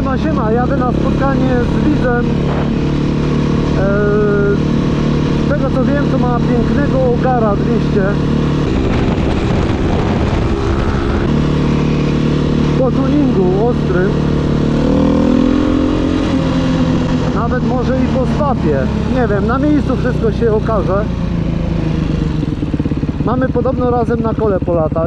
Siema, jadę na spotkanie z widzem. Z tego co wiem, to ma pięknego Ogara 200. Po tuningu ostrym. Nawet może i po spapie. Nie wiem, na miejscu wszystko się okaże. Mamy podobno razem na kole polatać.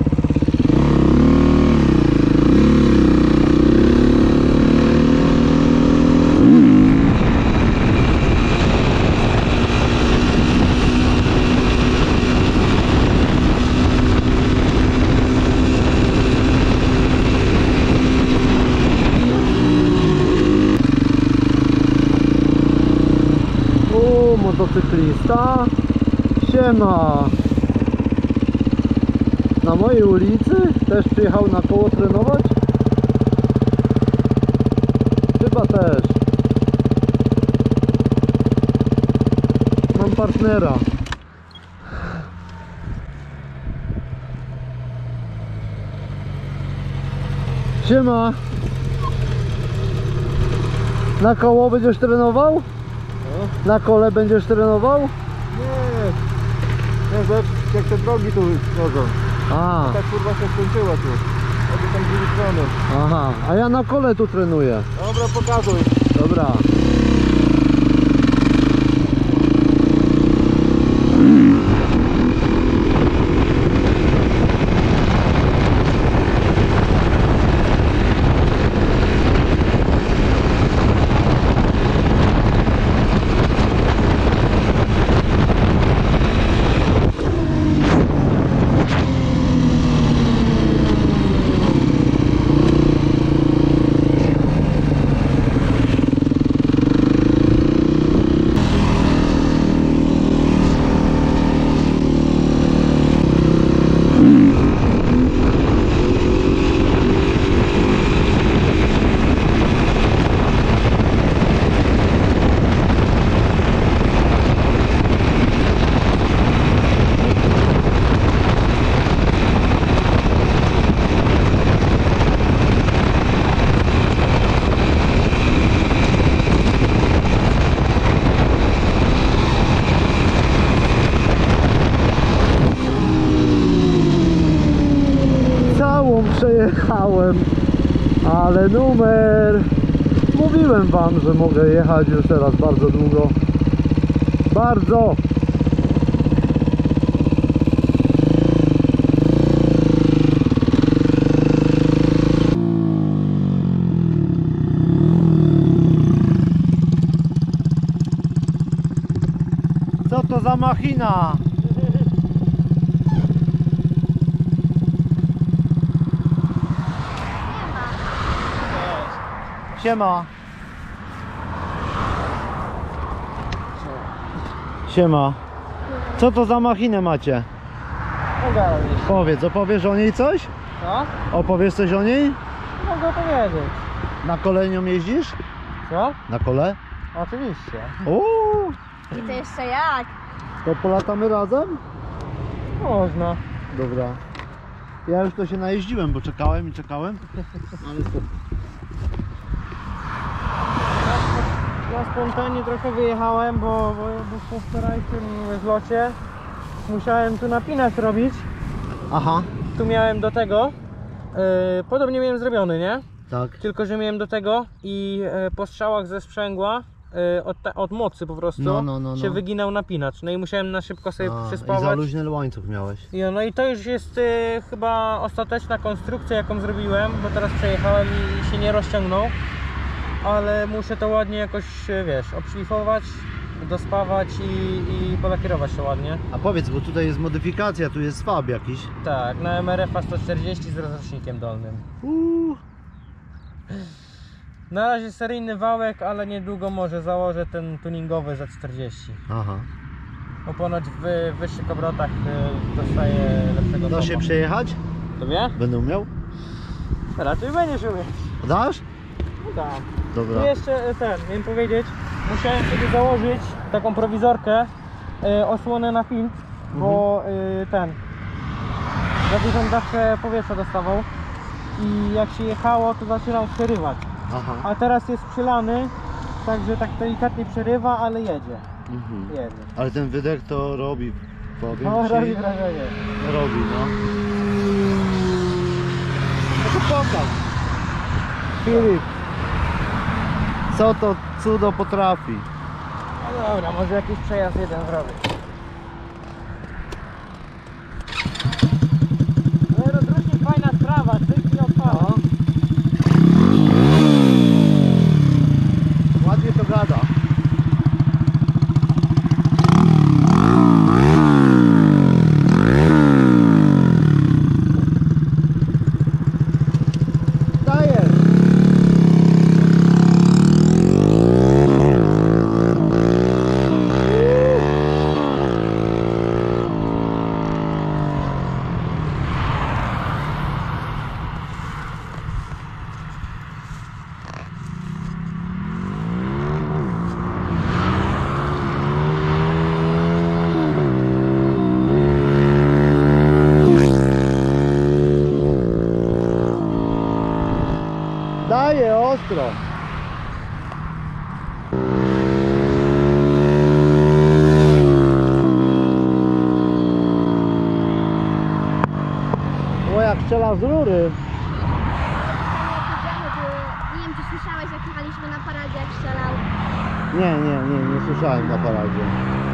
Motocyklista. Siema. Na mojej ulicy też przyjechał na koło trenować? Chyba też. Mam partnera. Siema. Na koło będziesz trenował? Na kole będziesz trenował? Nie, zobacz jak te drogi tu chodzą. A. Tak kurwa się skończyła tu. Oby tam byli strony. Aha, a ja na kole tu trenuję. Dobra, pokazuj. Dobra. Przejechałem, ale numer. Mówiłem wam, że mogę jechać już teraz bardzo długo. Bardzo. Co to za machina? Siema. Siema. Co to za machinę macie? Powiedz, opowiesz o niej coś? Co? Opowiesz coś o niej? Mogę opowiedzieć. Na kole nią jeździsz? Co? Na kole? Oczywiście. Uuu, I to jeszcze jak? to polatamy razem? Można. Dobra. Ja już to się najeździłem, bo czekałem i czekałem. Ale spoko. Ja spontanicznie trochę wyjechałem, bo po wczorajszym zlocie musiałem tu napinacz robić. Aha. Tu miałem do tego, podobnie miałem zrobiony, nie? Tak. Tylko że miałem do tego i po strzałach ze sprzęgła od mocy po prostu się wyginał napinacz. No i musiałem na szybko sobie przyspawać. I za luźny łańcuch miałeś. No i to już jest chyba ostateczna konstrukcja, jaką zrobiłem, bo teraz przejechałem i się nie rozciągnął. Ale muszę to ładnie jakoś, wiesz, obszlifować, dospawać i polakierować to ładnie. A powiedz, bo tutaj jest modyfikacja, tu jest swab jakiś. Tak, na MRF-a 140 z rozrocznikiem dolnym. Na razie seryjny wałek, ale niedługo może założę ten tuningowy za 40. Aha. Bo ponoć w wyższych obrotach dostaje lepszego Da się topa. przejechać? Tobie? Będę umiał? Raczej będziesz umieć. Dasz? No tak. Dobra. I jeszcze miałem powiedzieć, musiałem sobie założyć taką prowizorkę, osłonę na filtr, bo za dużą dawkę powietrza dostawał i jak się jechało, to zaczynał przerywać. Aha. a teraz jest przylany, także tak delikatnie przerywa, ale jedzie. Jedzie. Ale ten wydech to robi, powiem No, ci. robi wrażenie. Robi, no. No to pokaż. Filip, co to cudo potrafi? No dobra, może jakiś przejazd jeden zrobię. No rozrusznik fajna sprawa, szybki odpala. No. Ładnie to gada. Dajesz. Daje ostro. O, jak strzela z rury. Nie wiem, czy słyszałeś, jak jechaliśmy na paradzie, jak strzelał. Nie słyszałem na paradzie.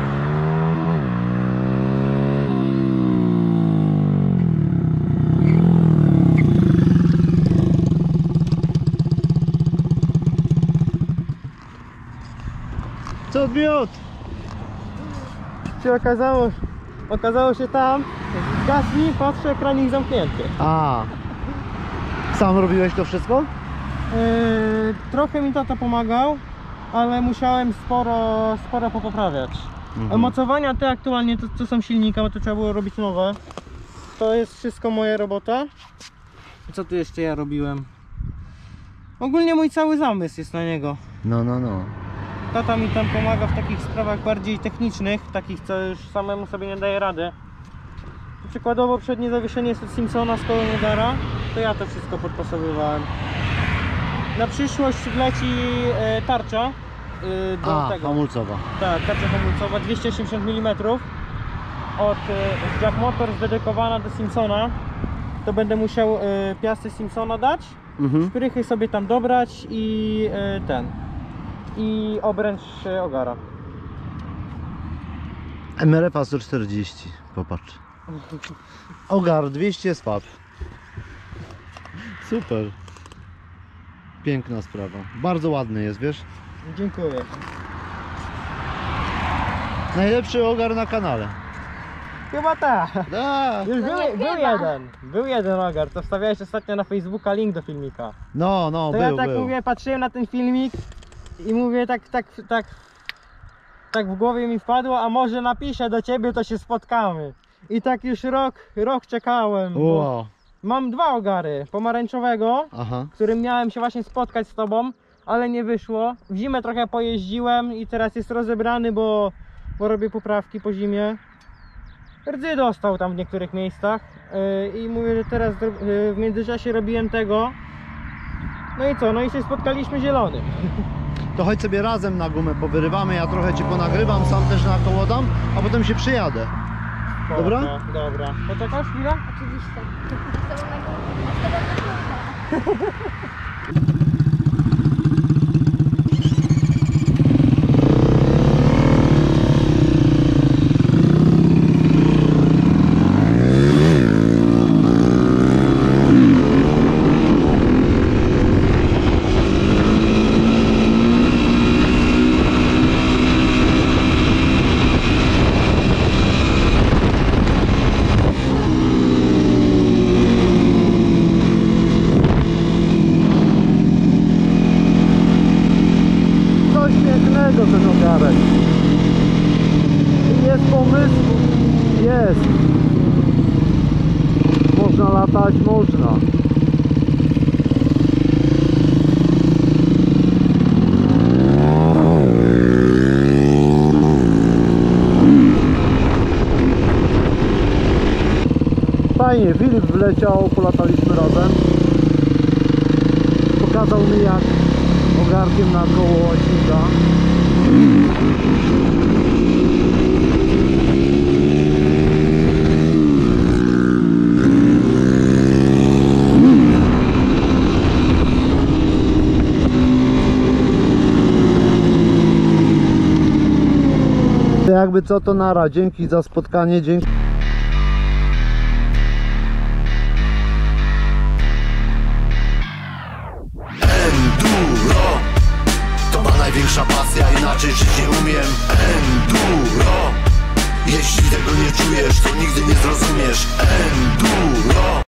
Co miód? Się okazało się tam, gasli, patrzę, ekranik zamknięty. A. Sam robiłeś to wszystko? Trochę mi tata pomagał, ale musiałem sporo popoprawiać. Mocowania te aktualnie, to co są silnika, bo to trzeba było robić nowe. To jest wszystko moja robota. Co tu jeszcze ja robiłem? Ogólnie mój cały zamysł jest na niego. No. Tata mi tam pomaga w takich sprawach bardziej technicznych, takich co już samemu sobie nie daje rady. Przykładowo przednie zawieszenie z Simpsona z kołem udara, to ja to wszystko podpasowywałem. Na przyszłość wleci tarcza do tego. Hamulcowa. Tak, tarcza hamulcowa 280 mm od Jack Motors dedykowana do Simpsona. To będę musiał piasty Simpsona dać, szprychy sobie tam dobrać i i obręcz ogara. MRF 140, popatrz. Ogar 200 spadł. Super. Piękna sprawa. Bardzo ładny jest, wiesz? Dziękuję. Najlepszy ogar na kanale. Chyba tak. Da. Już No nie był chyba. Był jeden ogar, to wstawiałeś ostatnio na Facebooka link do filmika. No, To był, ja tak był. mówię, patrzyłem na ten filmik i mówię tak w głowie mi wpadło, a może napiszę do ciebie, to się spotkamy. I tak już rok czekałem. Bo Wow. mam dwa ogary, pomarańczowego, Aha. którym miałem się właśnie spotkać z tobą, ale nie wyszło. W zimę trochę pojeździłem i teraz jest rozebrany, bo robię poprawki po zimie. Rdzy dostał tam w niektórych miejscach i mówię, że teraz w międzyczasie robiłem tego. No i co? No i się spotkaliśmy zielony. To chodź sobie razem na gumę powyrywamy, ja trochę ci ponagrywam, sam też na koło dam, a potem się przyjadę. Dobra? Dobra. Poczekasz chwilę? Oczywiście. Z tobą na górze. Coś pięknego ten ogarek. Jest pomysł? Jest. Można latać? Można. Fajnie, Filip wleciał, polataliśmy razem. Pokazał mi jak ogarkiem na koło łaźnika. Jakby co, to nara. Dzięki za spotkanie, dzięki. Enduro to ma największa pasja, inaczej żyć nie umiem. Enduro, jeśli tego nie czujesz, to nigdy nie zrozumiesz. Enduro.